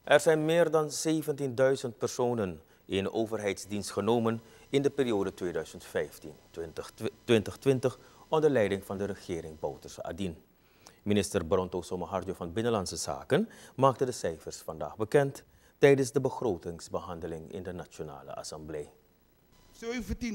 Er zijn meer dan 17.000 personen in overheidsdienst genomen in de periode 2015-2020 onder leiding van de regering Bouterse Adien. Minister Bronto Somoharjo van Binnenlandse Zaken maakte de cijfers vandaag bekend tijdens de begrotingsbehandeling in de Nationale Assemblée. 17.864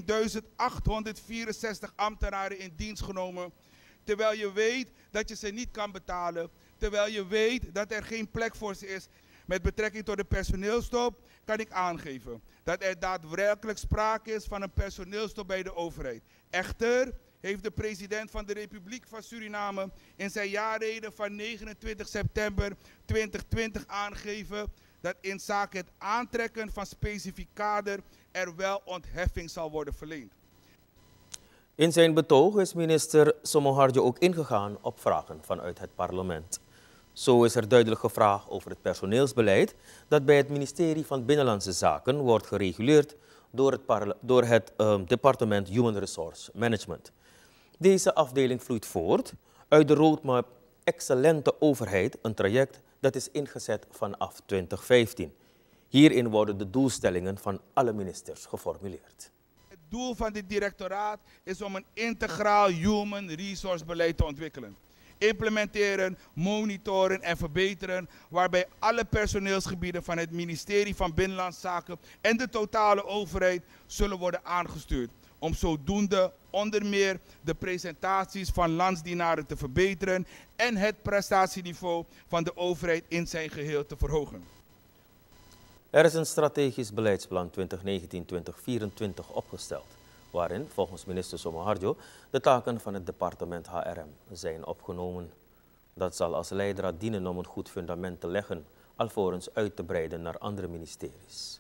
ambtenaren in dienst genomen, terwijl je weet dat je ze niet kan betalen, terwijl je weet dat er geen plek voor ze is. Met betrekking tot de personeelstop kan ik aangeven dat er daadwerkelijk sprake is van een personeelstop bij de overheid. Echter heeft de president van de Republiek van Suriname in zijn jaarrede van 29 september 2020 aangegeven dat inzake het aantrekken van specifiek kader er wel ontheffing zal worden verleend. In zijn betoog is minister Somoharjo ook ingegaan op vragen vanuit het parlement. Zo is er duidelijk gevraagd over het personeelsbeleid dat bij het ministerie van Binnenlandse Zaken wordt gereguleerd door het departement Human Resource Management. Deze afdeling vloeit voort uit de roadmap Excellente Overheid, een traject dat is ingezet vanaf 2015. Hierin worden de doelstellingen van alle ministers geformuleerd. Het doel van dit directoraat is om een integraal human resource beleid te ontwikkelen. Implementeren, monitoren en verbeteren, waarbij alle personeelsgebieden van het ministerie van Binnenlandse Zaken en de totale overheid zullen worden aangestuurd. Om zodoende onder meer de presentaties van landsdienaren te verbeteren en het prestatieniveau van de overheid in zijn geheel te verhogen. Er is een strategisch beleidsplan 2019-2024 opgesteld, waarin volgens minister Somoharjo de taken van het departement HRM zijn opgenomen. Dat zal als leidraad dienen om een goed fundament te leggen, alvorens uit te breiden naar andere ministeries.